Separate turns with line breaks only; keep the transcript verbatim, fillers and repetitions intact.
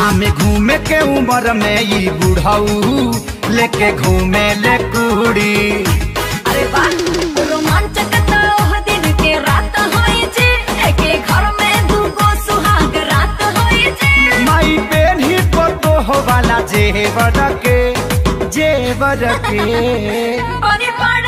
में घूमे के उम्र में ई बुढ़ाऊ लेके घूमे ले कुड़ी।
अरे वाह रोमांचक तो दिन के रात होई जे एके घर में दूगो सुहाग रात होई जे।
माई पेन्ही पतो हो वाला जेवर के जेवर के
बड़ी